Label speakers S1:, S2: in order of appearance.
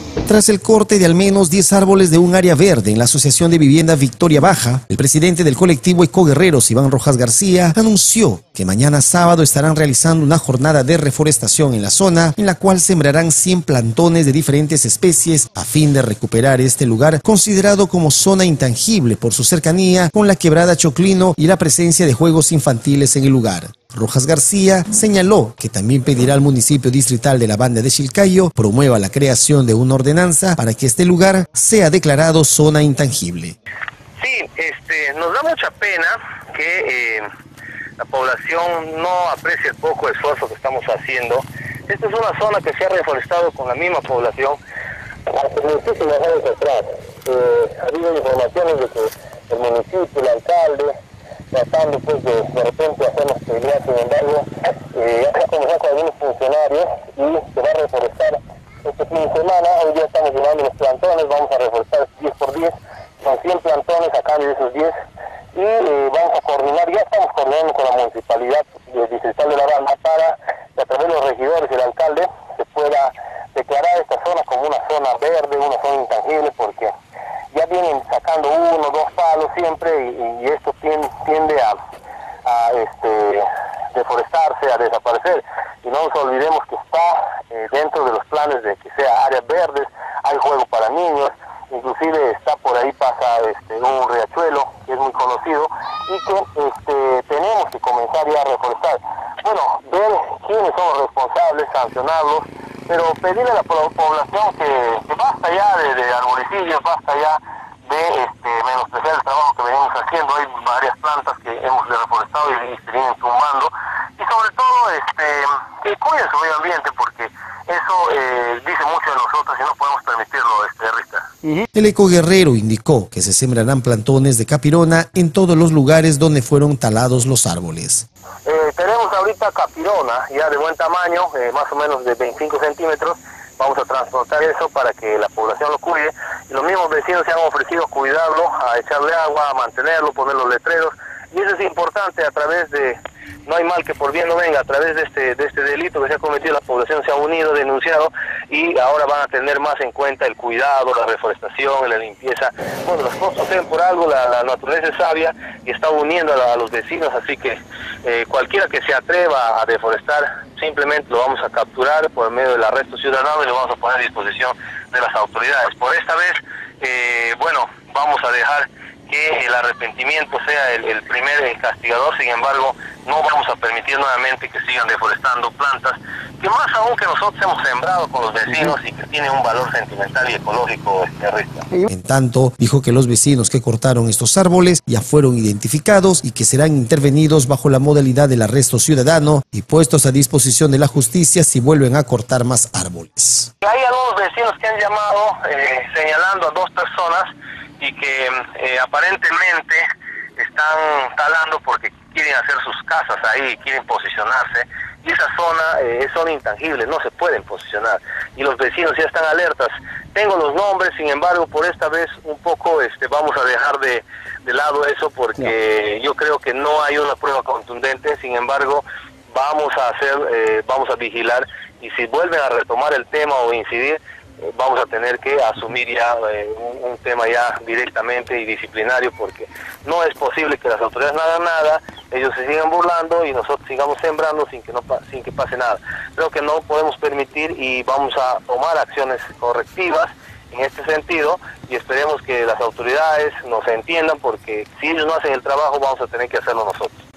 S1: Tras el corte de al menos 10 árboles de un área verde en la Asociación de Vivienda Victoria Baja, el presidente del colectivo Ecoguerreros, Iván Rojas García, anunció que mañana sábado estarán realizando una jornada de reforestación en la zona, en la cual sembrarán 100 plantones de diferentes especies a fin de recuperar este lugar considerado como zona intangible por su cercanía con la quebrada Choclino y la presencia de juegos infantiles en el lugar. Rojas García señaló que también pedirá al municipio distrital de la Banda de Chilcayo promueva la creación de una ordenanza para que este lugar sea declarado zona intangible.
S2: Sí, nos da mucha pena que la población no aprecie el poco esfuerzo que estamos haciendo. Esta es una zona que se ha reforestado con la misma población hace muchísimos años atrás. Ha habido informaciones de que el municipio, el alcalde, tratando pues de repente hacernos pelear, sin embargo, ya se ha comenzado con algunos funcionarios y se va a reforestar este fin de semana. Hoy día estamos llevando los plantones, vamos a reforestar 10 por 10, son 100 plantones a cambio de esos 10 y vamos a coordinar, ya estamos coordinando con la municipalidad distrital de La Banda para que a través de los regidores y el alcalde se pueda declarar esta zona como una zona verde, una zona intangible, porque ya vienen sacando 1 o 2 palos siempre y esto tiende a deforestarse, a desaparecer. Y no nos olvidemos que está dentro de los planes de que sea áreas verdes, hay juego para niños, inclusive está por ahí pasa un riachuelo que es muy conocido y que tenemos que comenzar ya a reforestar. Bueno, ver quiénes son los responsables, sancionarlos, pero pedirle a la población que basta ya de arbolicidios, basta ya de menospreciar el trabajo que venimos haciendo. Hay varias plantas que hemos reforestado y se vienen tumbando, y sobre todo que cuiden su medio ambiente, porque eso dice mucho de nosotros y no podemos permitirlo, Rita.
S1: El ecoguerrero indicó que se sembrarán plantones de capirona en todos los lugares donde fueron talados los árboles.
S2: Tenemos ahorita capirona ya de buen tamaño, más o menos de 25 centímetros. Vamos a transportar eso para que la población lo cuide. Y los mismos vecinos se han ofrecido cuidarlo, a echarle agua, a mantenerlo, poner los letreros. Y eso es importante a través de, no hay mal que por bien no venga, a través de este delito que se ha cometido, la población se ha unido, denunciado, y ahora van a tener más en cuenta el cuidado, la reforestación, la limpieza. Bueno, las cosas suceden por algo, la naturaleza es sabia y está uniendo a los vecinos, así que cualquiera que se atreva a deforestar, simplemente lo vamos a capturar por medio del arresto ciudadano y lo vamos a poner a disposición de las autoridades. Por esta vez, vamos a dejar que el arrepentimiento sea el primer castigador. Sin embargo, no vamos a permitir nuevamente que sigan deforestando plantas que más aún que nosotros hemos sembrado con los vecinos y que tienen un valor sentimental y ecológico, Rita.
S1: En tanto, dijo que los vecinos que cortaron estos árboles ya fueron identificados y que serán intervenidos bajo la modalidad del arresto ciudadano y puestos a disposición de la justicia si vuelven a cortar más árboles.
S2: Hay algunos vecinos que han llamado señalando a 2 personas y que aparentemente están talando porque quieren hacer sus casas ahí, quieren posicionarse, y esa zona es zona intangible, no se pueden posicionar, y los vecinos ya están alertas. Tengo los nombres, sin embargo, por esta vez un poco vamos a dejar de lado eso, porque yo creo que no hay una prueba contundente. Sin embargo, vamos a vigilar, y si vuelven a retomar el tema o incidir, vamos a tener que asumir ya un tema ya directamente y disciplinario, porque no es posible que las autoridades no hagan nada, ellos se sigan burlando y nosotros sigamos sembrando sin que pase nada. Creo que no podemos permitir y vamos a tomar acciones correctivas en este sentido, y esperemos que las autoridades nos entiendan, porque si ellos no hacen el trabajo vamos a tener que hacerlo nosotros.